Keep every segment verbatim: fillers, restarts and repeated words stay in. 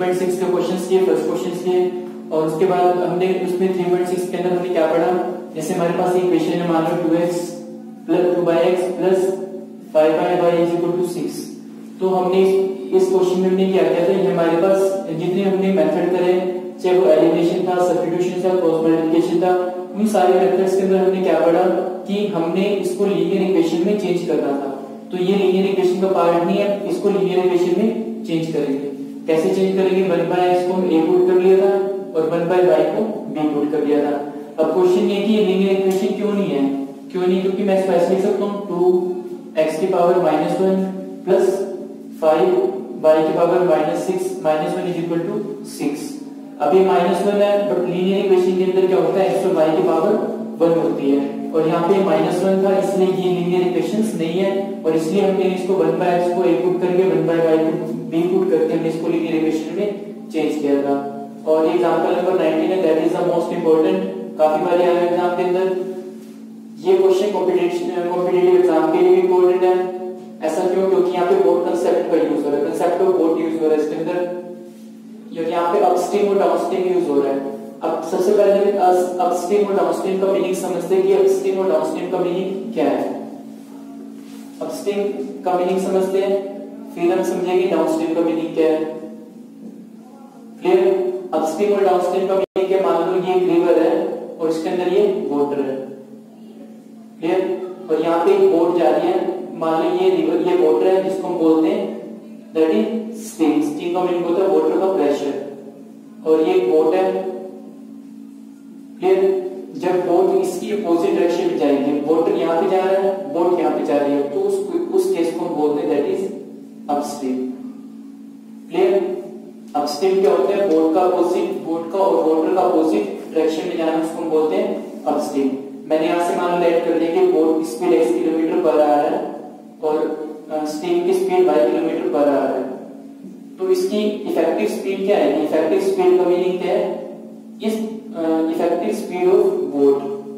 Point six के questions किए, first questions किए, और उसके बाद हमने उसमें थ्री पॉइंट सिक्स के अंदर हमने क्या पढ़ा, जैसे हमारे पास एक इक्वेशन है, मान लो two x plus two by x plus five by y is equal to six. तो हमने इस क्वेश्चन में हमने क्या किया था, ये हमारे पास जितने हमने मेथड करे, चाहे वो एलिमिनेशन था, सब्स्टिट्यूशन था, क्रॉस मल्टीप्लिकेशन था, उन सारे मेथड्स के अंदर हमने क्या पढ़ा कि हमने इसको लीनियर इक्वेशन में चेंज करना था। तो ये लीनियर इक्वेशन का पार्ट नहीं है, इसको लीनियर इक्वेशन में चेंज करेंगे। कैसे चेंज करेंगे, वन बाय एक्स को हम ए पुट कर लिया था और वन बाय वाई को बी पुट कर लिया था। अब क्वेश्चन ये कि लीनियर इक्वेशन क्यों नहीं है, क्यों नहीं, क्योंकि मैं इसको ऐसे लिख सकता हूँ टू एक्स की power minus one plus five y की power minus six minus one is equal to six. अभी माइनस वन है, बट लीनियर इक्वेशन के अंदर क्या होता है, एक्स और वाई की पावर वन होती है, और यहाँ पे माइनस वन था, इसलिए ये लीनियर इक्वेशंस नहीं है, और इसलिए हमने इसको वन बाय एक्स को ए पुट करके वन बाय वाई को बी पुट करके हमने इसको लीनियर इक्वेशन में चेंज किया था। और ये एग्जांपल नंबर नाइनटीन है, that is the most important, काफी बार आया एग्जाम के अंदर ये क्वेश्चन, कॉम्पिटिटिव कॉम्पिटिटिव एग्जाम के लिए भी इंपॉर्टेंट है। ऐसा क्यों, क्योंकि यहाँ पे बोथ कंसेप्ट का यूज हो रहा है, कंसेप्ट ऑफ बोथ यूज हो रहा है इसके अंदर, क्योंकि यहाँ पे अपस्ट्रीम और डाउनस्ट्रीम यूज हो रहा है। अब सबसे पहले अपस्ट्रीम और डाउनस्ट्रीम का मीनिंग समझते हैं कि अपस्ट्रीम और डाउनस्ट्रीम का मीनिंग क्या है। अपस्ट्रीम का मीनिंग समझते हैं, फिर हम समझेंगे डाउनस्ट्रीम का मीनिंग क्या है। क्लियर, अपस्ट्रीम और डाउनस्ट्रीम का मीनिंग क्या, मान लो ये रिवर है और इसके अंदर ये वाटर है, क्लियर, और यहाँ पे एक बोट जा रही है, मान लो ये रिवर ये वाटर है जिसको हम बोलते हैं दैट इज स्टीम। स्टीम का मीनिंग होता है वाटर का प्रेशर, और ये बोट है, क्लियर। जब बोट इसकी अपोजिट डायरेक्शन में जाएगी, वाटर यहाँ पे जा रहा है, बोट यहाँ पे जा रही है, तो उस उस केस को हम बोलते हैं that is upstream, clear. Upstream क्या होता है, बोट का अपोजिट, बोट का और वाटर का अपोजिट डायरेक्शन में जाना, उसको हम बोलते हैं अपस्ट्रीम। मैंने यहाँ से मान लो लेट कर दिया कि बोट की speed x kilometre per hour है और स्टीम की speed y kilometre per hour है, तो इसकी इफेक्टिव स्पीड क्या है, इफेक्टिव स्पीड का मीनिंग क्या है, इस इफेक्टिव स्पीड ऑफ बोट,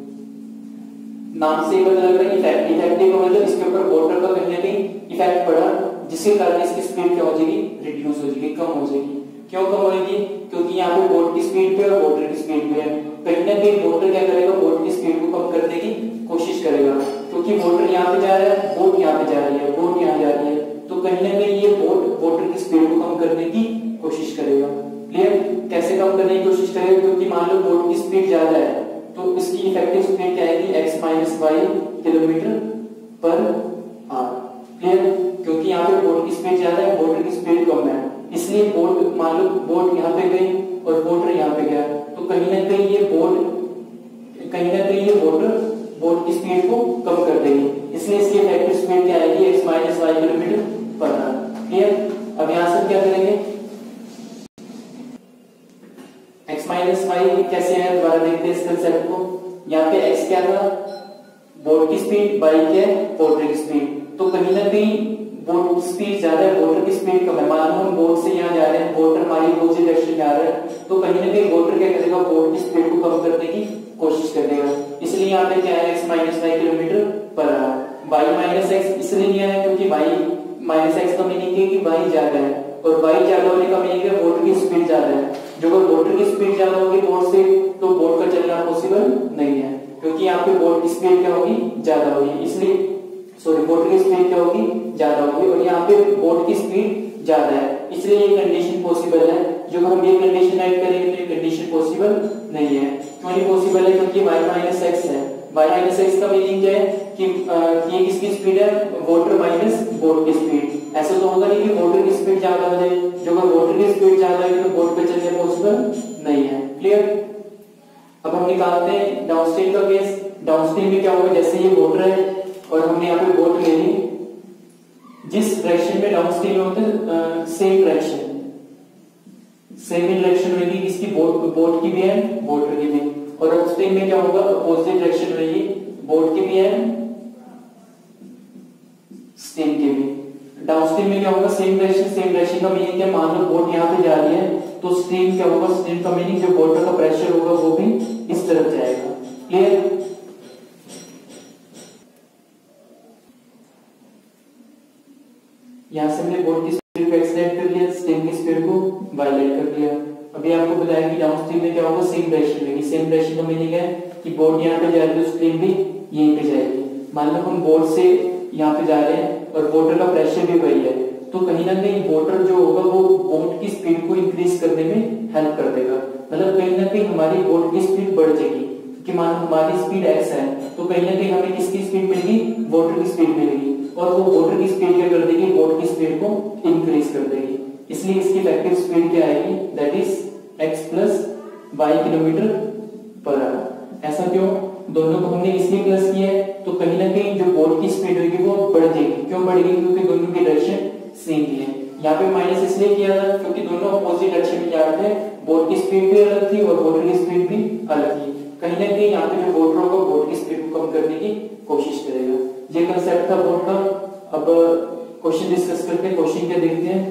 नाम से ही पता लग रहा है इफेक्टिव, इफेक्टिव का मतलब इसके ऊपर वाटर का कहीं ना कहीं इफेक्ट पड़ा, जिसके कारण इसकी स्पीड क्या हो जाएगी, रिड्यूस हो जाएगी, कम हो जाएगी। क्यों कम होगी, क्योंकि यहाँ पे बोट की स्पीड पे और वाटर की स्पीड पे है, कहीं ना कहीं वाटर क्या करेगा, बोट की स्पीड को कम करने की कोशिश करेगा, क्योंकि वाटर यहाँ पे जा रहा है, बोट यहाँ पे जा रही है, बोट यहाँ जा रही है, तो कहीं ना कहीं ये बोट वाटर की स्पीड को कम करने की कोशिश करेगा। क्लियर, कैसे कम करने की कोशिश करेगा, क्योंकि मान लो बोट की स्पीड ज्यादा है, तो इसकी इफेक्टिव स्पीड क्या आएगी, x minus y kilometre per hour, clear, क्योंकि यहाँ पे बोट की स्पीड ज्यादा है, वाटर की स्पीड कम है, इसलिए बोट, मान लो बोट यहाँ पे गई और वाटर यहाँ पे गया, तो कहीं ना कहीं ये बोट, कहीं ना कहीं ये वाटर बोट की स्पीड को कम कर देगी, इसलिए इसकी इफेक्टिव स्पीड क्या आएगी, x minus y kilometre per hour. Clear, अब यहाँ से क्या करेंगे, x माइनस वाई कैसे है, दोबारा देखते हैं इस कंसेप्ट को। यहाँ पे x क्या था, बोट की स्पीड, y क्या है, वाटर की स्पीड, तो कहीं ना कहीं बोट की स्पीड ज्यादा है, वाटर की स्पीड कम है। मान लो हम बोट से यहाँ जा रहे हैं, वाटर हमारी अपोजिट डायरेक्शन जा रहा है, तो कहीं ना कहीं वाटर क्या करेगा, बोट की स्पीड को कम करने की कोशिश करेगा, इसलिए यहाँ पे क्या है, x minus y kilometre per hour. y minus x इसलिए लिया है क्योंकि y माइनस एक्स का मीनिंग है कि y ज्यादा है, और y ज्यादा होने का मीनिंग है वाटर की स्पीड ज्यादा है। जो अगर वाटर की स्पीड ज्यादा होगी बोट से, तो बोट का चलना पॉसिबल नहीं है, क्योंकि यहाँ पे बोट की स्पीड क्या होगी, ज्यादा होगी, इसलिए सॉरी वाटर की स्पीड क्या होगी, ज्यादा होगी, और यहाँ पे बोट की स्पीड ज्यादा है, इसलिए ये कंडीशन पॉसिबल है। जो हम ये कंडीशन ऐड करेंगे तो ये कंडीशन पॉसिबल नहीं है। क्यों नहीं पॉसिबल है, क्योंकि y माइनस एक्स है, y माइनस एक्स का मीनिंग क्या है कि आ, ये किसकी स्पीड है, वाटर माइनस बोट की स्पीड। ऐसा तो होगा नहीं कि वाटर की स्पीड ज्यादा हो जाए, जो अगर वाटर की स्पीड ज्यादा है तो बोट पे चलने पॉसिबल नहीं है। क्लियर, अब हम निकालते हैं डाउनस्ट्रीम का केस। डाउनस्ट्रीम में क्या होगा, जैसे ये वाटर है और हमने यहाँ पे बोट ले ली, जिस डायरेक्शन में डाउनस्ट्रीम होते हैं सेम डायरेक्शन, सेम डायरेक्शन होगी, इसकी बोट बोट की भी है, वाटर की भी, और अपस्ट्रीम में क्या होगा, अपोजिट डायरेक्शन रहेगी, बोट की भी है, स्टीम की भी। डाउनस्ट्रीम में क्या होगा, सेम डायरेक्शन, सेम डायरेक्शन का मीनिंग क्या, मान लो बोट यहाँ पे जा रही है, तो स्टीम क्या होगा, स्टीम का मीनिंग जो वाटर का प्रेशर होगा वो भी इस तरफ जाएगा। क्लियर, यहां से हमने बोट की स्पीड को एक्सलेट कर लिया, स्टीम की स्पीड को वायलेट कर डायरेक्शन का मीनिंग है कि बोट यहाँ पे जा रही है तो स्ट्रीम भी यहीं पे जाएगी। मान लो हम बोट से यहाँ पे जा रहे हैं और वाटर का प्रेशर भी वही है, तो कहीं ना कहीं वाटर जो होगा वो बोट की स्पीड को इंक्रीज करने में हेल्प कर देगा। मतलब कहीं ना कहीं हमारी बोट की स्पीड बढ़ जाएगी, क्योंकि मान हमारी स्पीड एक्स है तो कहीं ना कहीं हमें किसकी स्पीड मिलेगी, वाटर की स्पीड मिलेगी, और वो वाटर की स्पीड क्या कर देगी, बोट की स्पीड को इंक्रीज कर देगी। इसलिए इसकी इफेक्टिव स्पीड क्या आएगी, that is x plus y kilometre per hour. ऐसा क्यों, दोनों को हमने इसलिए प्लस किया है तो कहीं ना कहीं जो बोट की स्पीड होगी वो बढ़ जाएगी। क्यों बढ़ेगी, क्योंकि दोनों की डायरेक्शन सेम ही है। यहाँ पे माइनस इसलिए किया था क्योंकि दोनों अपोजिट डायरेक्शन में जा रहे थे, बोट की स्पीड भी अलग थी और वाटर की स्पीड भी अलग थी। कहीं ना कहीं यहाँ पे जो वाटर होगा बोट की स्पीड को कम करने की कोशिश करेगा। ये कंसेप्ट था बोट का। अब क्वेश्चन डिस्कस करते हैं। क्वेश्चन क्या देखते हैं,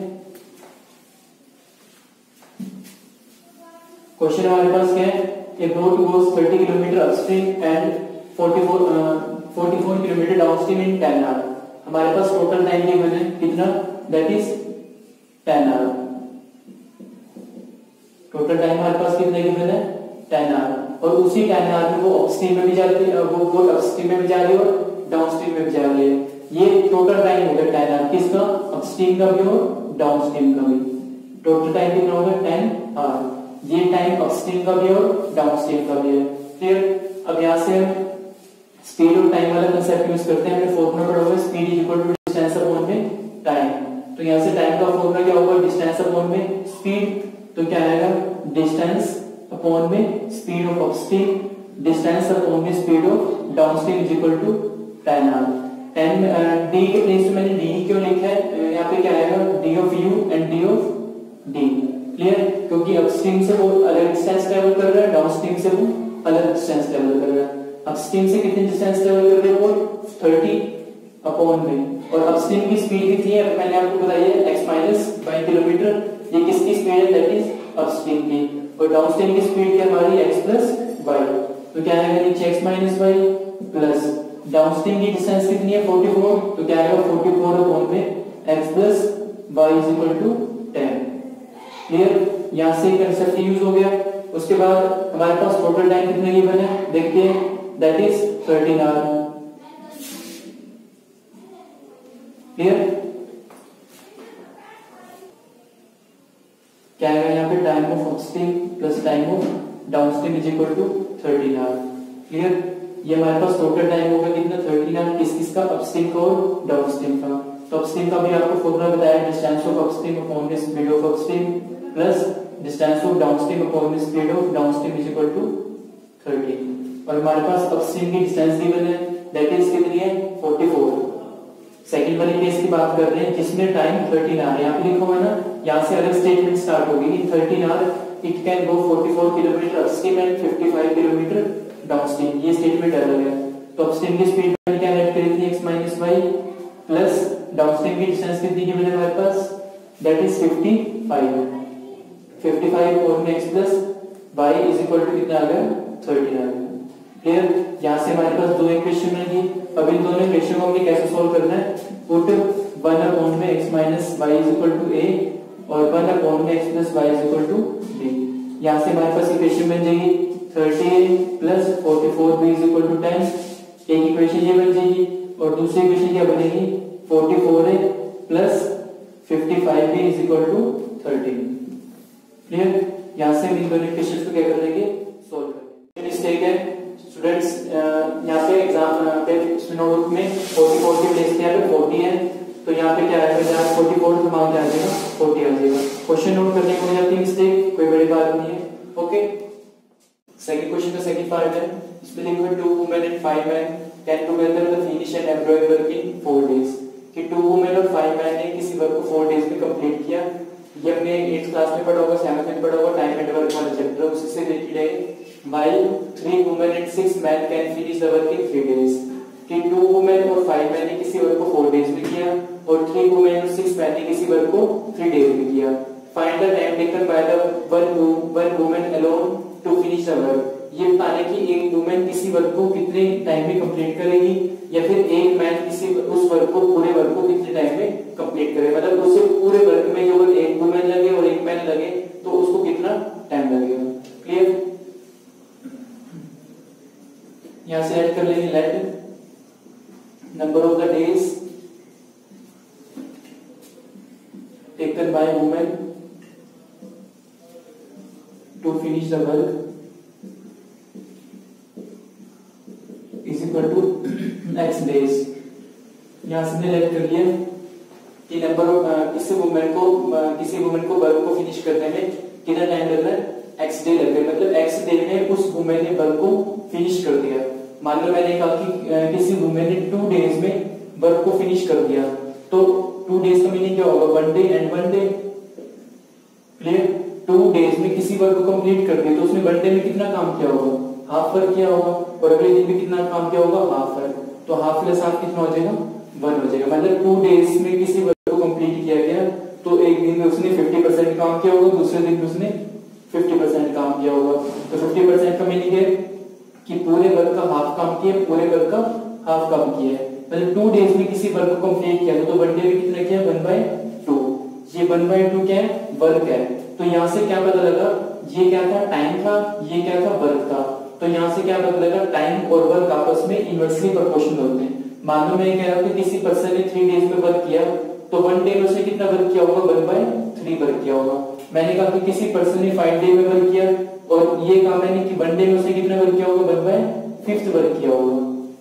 क्वेश्चन हमारे पास क्या है, a boat goes thirty kilometer upstream and forty-four uh, forty-four kilometer downstream in ten hours। हमारे पास टोटल टाइम गिवन है कितना, that is ten hours। Total time हमारे पास कितना गिवन है, ten hours। और उसी ten hours में वो अपस्ट्रीम में भी जा रही है, वो बोट अपस्ट्रीम में भी जा रही है और डाउनस्ट्रीम में भी जा रही है। ये टोटल टाइम होगा ten hours किसका, अपस्ट्रीम का भी और डाउनस्ट्रीम का भी। टोटल टाइम कितना होगा, ten hours। ये टाइम अपस्ट्रीम का भी और डाउनस्ट्रीम का भी है। फिर अब यहाँ से हम स्पीड और टाइम वाला कंसेप्ट यूज करते हैं। हमने फॉर्मूला पढ़ा हुआ है, speed is equal to distance upon में टाइम। तो यहाँ से टाइम का फॉर्मूला क्या होगा, डिस्टेंस अपॉन में स्पीड। तो क्या आएगा, डिस्टेंस अपॉन में speed of upstream, distance upon में speed of downstream is equal to ten hour. Ten d के प्लेस में मैंने डी क्यों लिखा है, यहाँ पे क्या आएगा, d of u and d of d. Clear, क्योंकि अपस्ट्रीम से वो अलग डिस्टेंस ट्रेवल कर रहा है, डाउनस्ट्रीम से वो अलग डिस्टेंस ट्रेवल कर रहा है। अपस्ट्रीम से कितने डिस्टेंस ट्रेवल कर रहे हैं, वो थर्टी अपॉन में, और अपस्ट्रीम की स्पीड कितनी है मैंने आपको बताई है, x माइनस वाई किलोमीटर। ये किसकी स्पीड है, दैट इज अपस्ट्रीम की। और डाउनस्ट्रीम की स्पीड क्या हमारी, x प्लस वाई। तो क्या आएगा नीचे x minus y plus downstream की डिस्टेंस कितनी है, फोर्टी फोर। तो क्या आएगा फोर्टी फोर अपॉन में x plus y is equal to ten. Clear, यहां से कंसेप्ट यूज हो गया। उसके बाद हमारे पास टोटल टाइम कितना गिवन है, देखिए that is thirteen hour. Clear, क्या आएगा यहाँ पे, time of upstream plus time of downstream is equal to thirteen hour. Clear, ये हमारे पास टोटल टाइम होगा कितना, थर्टीन आवर। किस किसका, अपस्ट्रीम का और डाउनस्ट्रीम का। तो अपस्ट्रीम का भी आपको फॉर्मूला बताया, distance of upstream upon the speed of upstream plus distance of downstream upon the speed of downstream is equal to thirty. और हमारे पास अपस्ट्रीम की डिस्टेंस गिवन है, दैट इज कितनी है, फोर्टी फोर। सेकंड वाले केस की बात कर रहे हैं जिसमें टाइम थर्टीन आवर यहाँ पे लिखा हुआ है ना, यहाँ से अलग स्टेटमेंट स्टार्ट होगी। In thirteen hour it can go forty four kilometre upstream and fifty five kilometre downstream. ये स्टेटमेंट अलग है। तो अपस्ट्रीम की स्पीड मैंने क्या ऐड करी थी, x minus y plus downstream की डिस्टेंस कितनी की मैंने हमारे पास, that is fifty five. Fifty five और में x plus y is equal to कितना आ गया, थर्टीन आ गया। क्लियर, यहाँ से हमारे पास दो इक्वेशन बनेगी। अब इन दोनों इक्वेशन को हमें कैसे सॉल्व करना है, पुट वन अपॉन में x minus y is equal to a और वन अपॉन में x plus y is equal to b। यहाँ से हमारे पास इक्वेशन बन जाएगी thirty plus forty four b is equal to ten. एक इक्वेशन ये बन जाएगी और दूसरी इक्वेशन क्या बनेगी, forty four a plus fifty five b is equal to thirteen. Clear, यहाँ से इन दोनों इक्वेशंस को क्या कर लेंगे, सॉल्व करेंगे। मिस्टेक है स्टूडेंट्स, यहाँ पे एग्जाम पे नोटबुक में फोर्टी फोर की प्लेस पे यहाँ पे फोर्टी है, तो यहाँ पे क्या आएगा, जहाँ फोर्टी फोर तो मान क्या आ जाएगा, फोर्टी आ जाएगा। क्वेश्चन नोट करने को हो जाती है मिस्टेक, कोई बड़ी बात नहीं है। ओके, सेकंड क्वेश्चन का सेकंड पार्ट है, इसमें लिखा है two women and five man can together the finish and embroidery work in four days. कि टू वुमेन और फाइव मैन ने किसी वर्क को फोर डेज में कंप्लीट किया। ये हमने एट्थ क्लास में पढ़ा होगा, सेवंथ में पढ़ा होगा, टाइम एंड वर्क वाला चैप्टर, उसी से रिलेटेड है। While three women and six men can finish the work in three days। कि टू वुमेन और फाइव मैन ने किसी वर्क को फोर डेज में किया और थ्री वुमेन और सिक्स मैन ने किसी वर्क को थ्री डेज में किया। Find the time taken by the one one woman alone to finish the work. ये बताने की एक वुमेन किसी वर्क को कितने टाइम में कंप्लीट करेगी, या फिर एक मैन किसी उस वर्क को पूरे वर्क को कितने टाइम में कंप्लीट करे। मतलब उसे पूरे वर्क में जो एक वुमेन लगे और एक मैन लगे तो उसको कितना टाइम लगेगा। क्लियर, यहां से ऐड कर लेंगे let number of the days taken by women to finish the work is equal to x days. यहां से हमने लेट कर लिया कि नंबर ऑफ किसी वुमेन को किसी वुमेन को वर्क को फिनिश करने में कितना टाइम लग रहा है, एक्स डे लग रहा है। मतलब एक्स डे में उस वुमेन ने वर्क को फिनिश कर दिया। मान लो मैंने कहा कि किसी वुमेन ने टू डेज में वर्क को फिनिश कर दिया, तो टू डेज का मीनिंग क्या होगा, one day and one day. Clear? Two days में किसी वर्क को कंप्लीट कर दिया तो उसने वन डे में कितना काम किया होगा, हाफ वर्क किया होगा, और अगले दिन में कितना काम किया होगा, हाफ वर्क। तो हाफ प्लस हाफ कितना हो जाएगा, वन हो जाएगा। मतलब टू डेज में किसी वर्क को कंप्लीट किया गया तो एक दिन में उसने फिफ्टी परसेंट काम किया होगा, दूसरे दिन में उसने फिफ्टी परसेंट काम किया होगा। तो फिफ्टी परसेंट का मीनिंग है कि पूरे वर्क का हाफ काम किया, पूरे वर्क का हाफ काम किया है। मतलब टू डेज में किसी वर्क को कंप्लीट किया तो वन डे में कितना किया, वन बाय टू। ये वन बाय टू क्या है, वर्क है। तो यहाँ से क्या पता लगा, ये क्या था, टाइम था, ये क्या था, वर्क था। तो यहाँ से क्या पता लगा, टाइम और वर्क आपस में इनवर्सली प्रोपोर्शनल होते हैं। मान लो मैं कह रहा हूँ कि किसी पर्सन ने थ्री डेज में वर्क किया तो वन डे में उसने कितना वर्क किया होगा, वन बाय थ्री वर्क किया होगा। मैंने कहा कि किसी पर्सन ने फाइव डे में वर्क किया और ये कहा मैंने कि वन डे में उसने कितना वर्क किया होगा, वन बाय फिफ्थ वर्क किया होगा।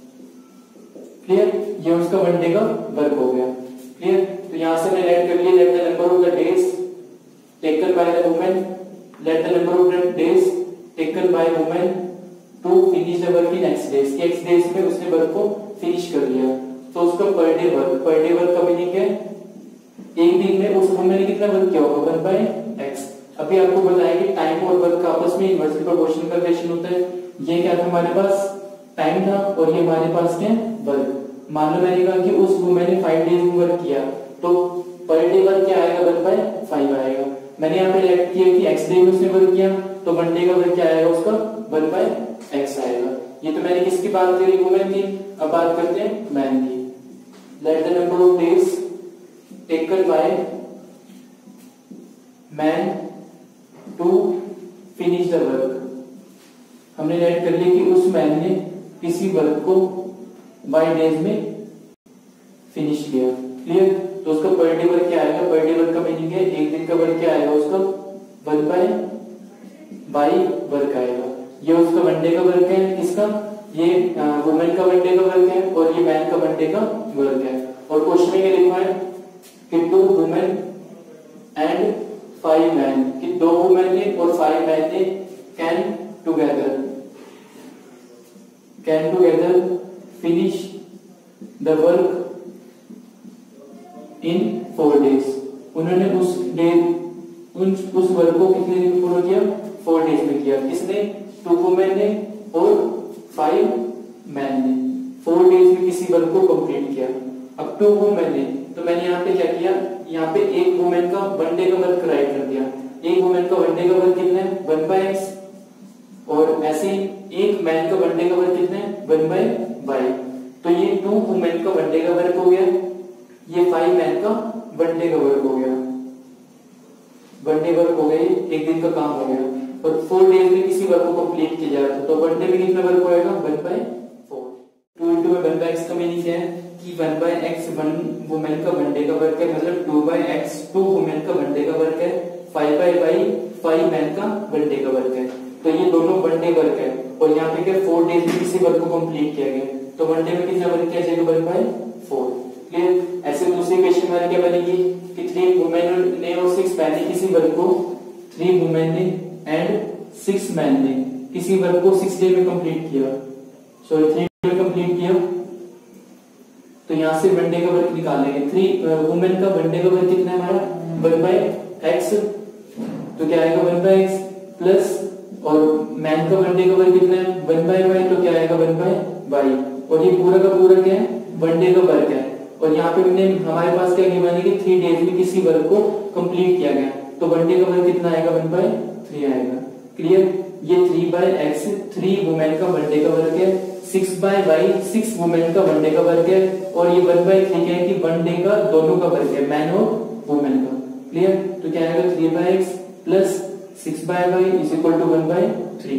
क्लियर? ये उसका वन डे का वर्क हो गया। क्लियर? तो यहां से मैं लेट कर लिया, let the number of the days taken by the women, let the number of the days taken by women to finish the work in x days. X days में उसने वर्क को finish कर लिया तो उसका per day work, per day work का meaning है एक दिन में उस वुमेन ने कितना वर्क किया होगा, वन बाय एक्स। अभी आपको बताया कि टाइम और वर्क का आपस में इनवर्सली प्रोपोर्शनल का रिलेशन होता है। ये क्या था, हमारे पास टाइम था और ये हमारे पास क्या, वर्क। मान लो मैंने कहा कि उस वुमेन ने फाइव डेज में वर्क किया तो पर डे वर्क क्या आएगा, वन बाय फाइव आएगा। मैंने यहाँ पे लेट किया कि एक्स डे में उसने वर्क किया तो वन डे का वर्क क्या आएगा उसका, वन बाय एक्स आएगा। ये तो मैंने किसकी बात करी, वुमेन की। अब बात करते हैं मैन की। Let the number of days taken by man to finish the work. हमने लेट कर लिया कि उस मैन ने किसी वर्क को बाय डेज में फिनिश किया। क्लियर? तो उसका पर डे वर्क क्या आएगा, पर डे वर्क का मीनिंग है एक दिन का वर्क क्या आएगा उसका, वन बाय बाई वर्क आएगा। ये उसका वन डे का वर्क है, किसका, ये वुमेन का वन डे का वर्क है और ये मैन का वन डे का वर्क है। और क्वेश्चन में क्या लिखा है कि two women and five man, कि दो वुमेन ने और फाइव मैन ने can together can together finish the work in four days. उन्होंने उस डे उन उस वर्क को कितने दिन में पूरा किया, फोर डेज में किया। किसने, टू वुमेन ने और फाइव मैन ने फोर डेज में किसी वर्क को कंप्लीट किया। अब टू वुमेन ने, तो मैंने यहाँ पे क्या किया, यहाँ पे एक वुमेन का वन डे का वर्क राइट कर दिया। एक वुमेन का वन डे का वर्क कितना है, वन बाय एक्स, और ऐसे ही एक मैन का वन डे का वर्क कितना है, वन बाय वाई। तो ये टू वुमेन का वन डे का वर्क हो गया, ये फाइव मैन का वन डे का वर्क हो गया। वन डे वर्क हो गया, एक दिन का काम हो गया। और फोर डेज में किसी वर्क को कंप्लीट किया जाता है तो वन डे में कितना वर्क होएगा, one by four. Two into में वन बाय एक्स का मीनिंग क्या है कि one by x one women का वन डे का वर्क है, मतलब two by x two women का वन डे का वर्क है, five by y five man का वन डे का वर्क है। तो ये दोनों वन डे वर्क है और यहाँ पे क्या फोर डेज में किसी वर्क को कंप्लीट किया गया तो वन डे में कितना वर्क किया जाएगा, वन बाय फोर। क्लियर? ऐसे दूसरी क्वेश्चन हमारी क्या बनेगी कि थ्री वुमेन ने और सिक्स मैन ने किसी वर्क को थ्री वुमेन ने एंड सिक्स मैन ने किसी वर्क को सिक्स डे में कंप्लीट किया, सॉरी थ्री डे में कंप्लीट किया। तो यहाँ से वन डे का वर्क निकालेंगे। थ्री वुमेन का वन डे का वर्क कितना है हमारा, वन बाय एक्स, तो क्या आएगा वन बाय एक्स प्लस, और मैन का वन डे का वर्क कितना है, वन बाय वाई, तो क्या आएगा वन बाय वाई। और ये पूरा का पूरा क्या है, वन डे का वर्क है। और यहाँ पे हमने हमारे पास क्या गिवन है कि थ्री डेज में किसी वर्क को कंप्लीट किया गया तो वन डे का वर्क कितना आएगा, वन बाय थ्री आएगा। क्लियर? ये three by x three women का वन डे का वर्क है, six by y six women का वन डे का वर्क है, और ये वन बाय थ्री क्या है कि वन डे का दोनों का वर्क है, मैन और वुमेन का। क्लियर? तो क्या आएगा three by x plus six by y is equal to one by three.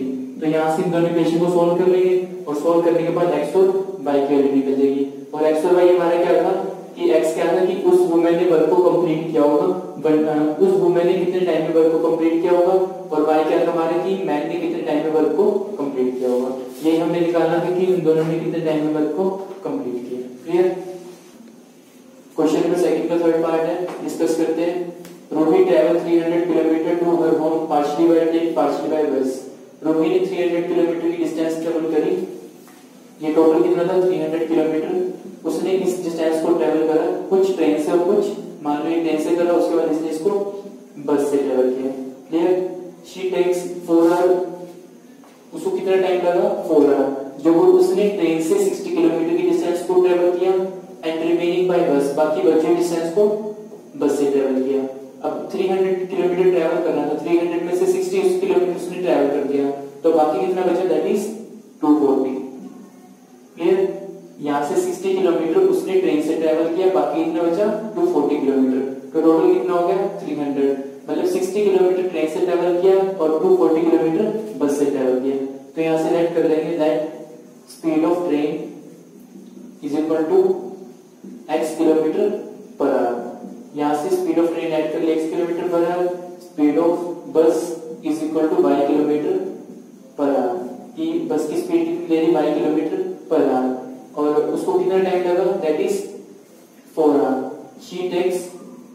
तो यहाँ से इन दोनों इक्वेशन को सोल्व कर लेंगे और सोल्व करने के बाद x और y की वैल्यू निकल जाएगी। और x और y हमारा क्या था कि x क्या था कि उस वुमेन ने वर्क को कंप्लीट किया होगा, उस वुमेन ने कितने टाइम में वर्क को कंप्लीट किया होगा, और y क्या था हमारे कि मैन ने कितने टाइम में वर्क को कंप्लीट किया होगा। ये हमने निकालना था कि इन दोनों ने कितने टाइम में वर्क को कंप्लीट किया। क्लियर। क्वेश्चन नंबर सेकंड का थर्ड पार्ट है, डिस्कस करते हैं। Rohit travel three hundred kilometre to her home partially by train partially by bus. Rohit ने थ्री हंड्रेड किलोमीटर की डिस्टेंस ट्रेवल करी। ये टोटल कितना था थ्री हंड्रेड किलोमीटर। उसने इस डिस्टेंस को ट्रेवल करा कुछ ट्रेन से और कुछ मान लो ट्रेन से करा, उसके बाद इसने इसको बस से ट्रेवल किया। Clear. She takes four hour, उसको कितना टाइम लगा फोर आवर। जब उसने ट्रेन से सिक्सटी किलोमीटर की डिस्टेंस को ट्रेवल किया एंड रिमेनिंग बाय बस, बाकी बचे डिस्टेंस को बस से ट्रेवल किया। अब थ्री हंड्रेड किलोमीटर ट्रेवल करना था, थ्री हंड्रेड में से सिक्सटी किलोमीटर उसने ट्रेवल कर दिया, तो बाकी कितना बचा that is two forty. Clear. यहाँ से सिक्सटी किलोमीटर उसने ट्रेन से ट्रेवल किया, बाकी कितना बचा टू फोर्टी किलोमीटर, तो टोटल कितना हो गया थ्री हंड्रेड। मतलब सिक्सटी किलोमीटर ट्रेन से ट्रेवल किया और टू फोर्टी किलोमीटर बस से ट्रेवल किया। तो यहाँ से लेट कर लेंगे that speed of train is equal to x kilometre per hour. यहाँ से स्पीड ऑफ ट्रेन ऐड कर लिया x kilometre per hour, speed of bus is equal to y kilometre per hour. कि बस की speed कितनी ले रही Y kilometre per our, और उसको कितना टाइम लगा that is four hour. She takes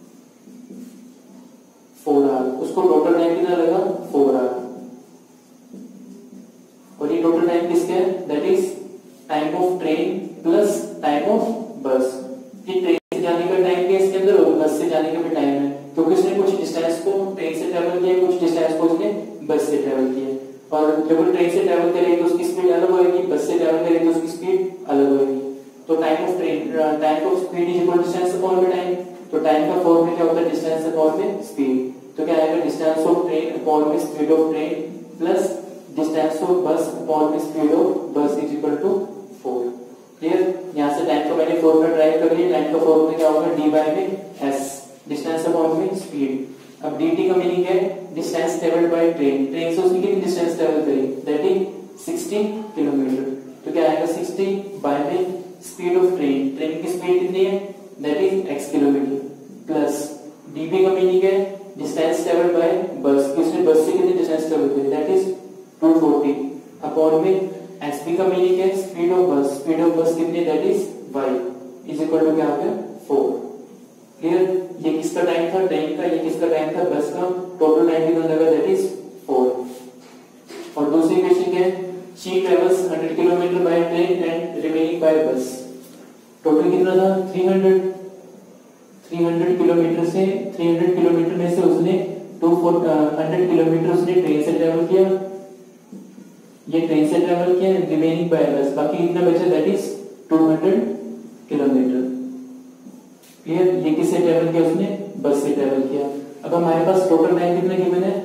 four hour, उसको टोटल टाइम कितना लगा फोर आवर। और ये टोटल टाइम किसके है that is time of train plus time of bus. कि ट्रेन से जाने का टाइम भी इसके अंदर और बस से जाने का भी टाइम है, क्योंकि उसने कुछ डिस्टेंस को ट्रेन से ट्रेवल किया, कुछ डिस्टेंस को उसने बस से ट्रेवल किया। और जब वो ट्रेन से ट्रेवल करेगी तो उसकी स्पीड अलग होगी, बस से ट्रेवल करेगी तो उसकी स्पीड अलग होगी। तो time of train time of speed is equal to distance upon में टाइम। तो टाइम का फॉर्म में क्या होता है डिस्टेंस अपॉन में स्पीड। तो क्या आएगा डिस्टेंस ऑफ ट्रेन अपॉन में speed of train plus distance of bus upon में speed of bus is equal to four. Clear. यहाँ से टाइम को मैंने फॉर्मूला ड्राइव कर लिया, टाइम का फॉर्मूला क्या होगा डी बाय में एस, डिस्टेंस अपॉन में स्पीड। अब dt का मीनिंग है distance travelled by train. Train से उसने कितनी डिस्टेंस ट्रेवल करी दैट इज सिक्सटी किलोमीटर। तो क्या आएगा सिक्सटी बाय में स्पीड ऑफ ट्रेन, ट्रेन की स्पीड कितनी है that is x kilometre, plus db का मीनिंग है डिस्टेंस ट्रेवल्ड बाय बस, कि उसने बस से कितनी डिस्टेंस ट्रेवल करी that is two forty, upon में sb का मीनिंग है speed of bus, speed of bus कितनी है that is y is equal to क्या आ गया फोर। क्लियर। ये किसका टाइम था ट्रेन का, ये किसका टाइम था बस का। टोटल टाइम कितना लगा दैट इज फोर। और दूसरी क्वेश्चन क्या है she travels hundred kilometre by train and remaining by bus. Total कितना था three hundred. Three hundred kilometre से थ्री हंड्रेड किलोमीटर में से उसने टू हंड्रेड किलोमीटर उसने ट्रेन से ट्रेवल किया, ये ट्रेन से ट्रेवल किया रिमेनिंग बाय बस, बाकी कितना बचा that is two hundred kilometre. Clear. ये किससे ट्रेवल किया उसने बस से ट्रेवल किया। अब हमारे पास टोटल टाइम कितना गिवन है,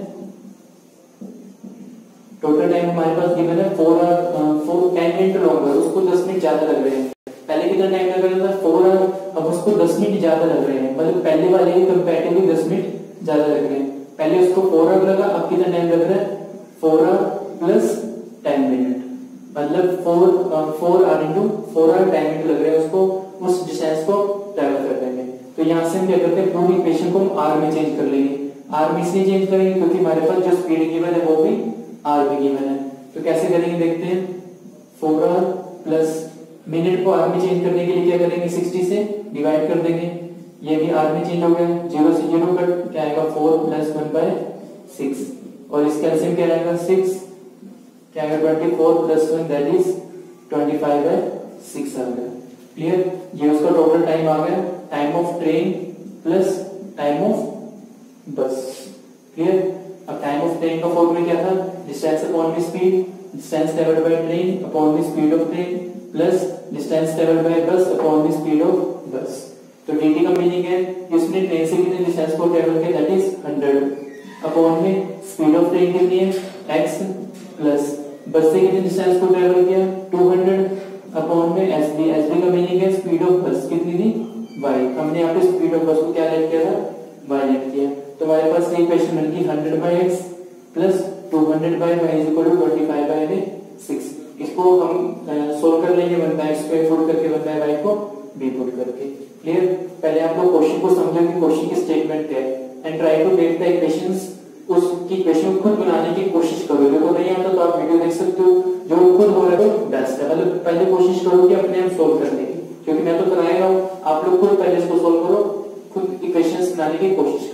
टोटल टाइम हमारे पास गिवन है four four ten minute longer, उसको दस मिनट ज्यादा लग रहे हैं। पहले कितना टाइम लग रहा था फोर आवर, अब उसको दस मिनट ज्यादा लग रहे हैं, मतलब पहले वाले के कंपैरेटिवली दस मिनट ज्यादा लग रहे हैं। पहले उसको फोर आवर लगा, अब कितना टाइम लग रहा है four hour plus ten minute, मतलब four four hour into four hour ten minute लग रहे हैं उसको उस डिस्टेंस को ट्रेवल करने में। तो यहाँ से हम क्या करते हैं पूरी इक्वेशन को हम आर में चेंज कर लेंगे। आर में इसलिए चेंज करेंगे क्योंकि हमारे पास जो स्पीड गिवन है वो भी आर में गिवन है। तो कैसे करेंगे देखते हैं। फोर आवर प्लस मिनट को आर में चेंज करने के लिए क्या करेंगे सिक्सटी से डिवाइड कर देंगे, ये भी आर में चेंज हो गया, जीरो से जीरो कट क्या आएगा four plus one by six, और इसका एलसीएम क्या आएगा सिक्स, क्या आएगा twenty four plus one that is twenty five by six आ गया। क्लियर। ये उसका टोटल टाइम आ गया, time of train plus time of bus. Clear. अब टाइम ऑफ ट्रेन का फॉर्मूला क्या था डिस्टेंस अपॉन में speed, distance travelled by train upon में speed of train plus distance travelled by बस अपॉन में स्पीड ऑफ बस। तो dt का मीनिंग है कि उसने ट्रेन से कितने डिस्टेंस को ट्रेवल किया दैट इज हंड्रेड, अपॉन में स्पीड ऑफ ट्रेन कितनी है x, प्लस बस से कितने डिस्टेंस को ट्रेवल किया टू हंड्रेड, अपॉन में sb, sb का मीनिंग है स्पीड ऑफ बस कितनी थी y, हमने यहाँ पे स्पीड ऑफ बस को क्या लेट किया था y लेट किया। तो हमारे पास ये इक्वेशन बन गई hundred by x plus two hundred by y is equal to twenty five by six. इसको हम सोल्व कर लेंगे, बनता है इसको पुट करके, बनता है वाई को बी पुट करके। क्लियर? पहले आप लोग क्वेश्चन को समझो कि क्वेश्चन की स्टेटमेंट क्या है and try to get the equations, उसकी इक्वेशन खुद बनाने की कोशिश करो। देखो नहीं आता तो आप वीडियो देख सकते हो, जो खुद हो रहा है बेस्ट है। मतलब पहले कोशिश करो कि अपने आप सोल्व करने की, क्योंकि मैं तो कराएगा हूं, आप लोग खुद पहले इसको सोल्व करो, खुद इक्वेशंस बनाने की कोशिश